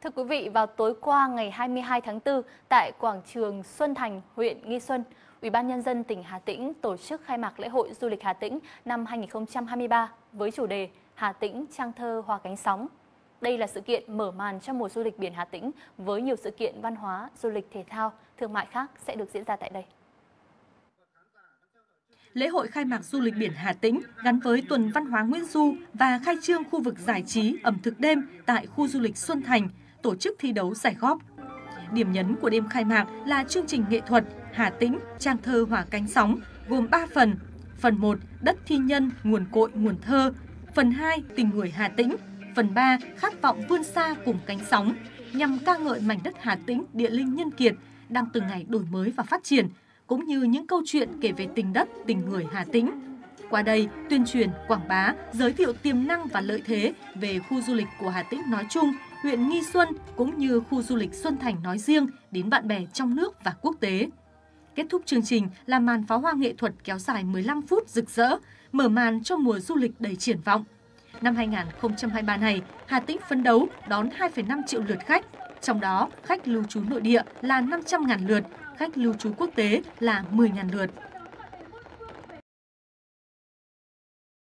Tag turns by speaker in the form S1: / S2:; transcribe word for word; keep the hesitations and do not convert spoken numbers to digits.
S1: Thưa quý vị, vào tối qua ngày hai mươi hai tháng tư, tại quảng trường Xuân Thành, huyện Nghi Xuân, Ủy ban Nhân dân tỉnh Hà Tĩnh tổ chức khai mạc lễ hội du lịch Hà Tĩnh năm hai nghìn không trăm hai mươi ba với chủ đề Hà Tĩnh trang thơ hoa cánh sóng. Đây là sự kiện mở màn cho mùa du lịch biển Hà Tĩnh với nhiều sự kiện văn hóa, du lịch thể thao, thương mại khác sẽ được diễn ra tại đây.
S2: Lễ hội khai mạc du lịch biển Hà Tĩnh gắn với tuần văn hóa Nguyễn Du và khai trương khu vực giải trí ẩm thực đêm tại khu du lịch Xuân Thành, tổ chức thi đấu giải góp. Điểm nhấn của đêm khai mạc là chương trình nghệ thuật Hà Tĩnh trang thơ hoa cánh sóng gồm ba phần. Phần một, đất thi nhân, nguồn cội, nguồn thơ. Phần hai, tình người Hà Tĩnh. Phần ba, khát vọng vươn xa cùng cánh sóng, nhằm ca ngợi mảnh đất Hà Tĩnh địa linh nhân kiệt đang từng ngày đổi mới và phát triển, cũng như những câu chuyện kể về tình đất, tình người Hà Tĩnh. Qua đây, tuyên truyền, quảng bá, giới thiệu tiềm năng và lợi thế về khu du lịch của Hà Tĩnh nói chung, huyện Nghi Xuân cũng như khu du lịch Xuân Thành nói riêng đến bạn bè trong nước và quốc tế. Kết thúc chương trình là màn pháo hoa nghệ thuật kéo dài mười lăm phút rực rỡ, mở màn cho mùa du lịch đầy triển vọng. Năm hai nghìn không trăm hai mươi ba này, Hà Tĩnh phấn đấu đón hai phẩy năm triệu lượt khách, trong đó khách lưu trú nội địa là năm trăm nghìn lượt, khách lưu trú quốc tế là mười nghìn lượt.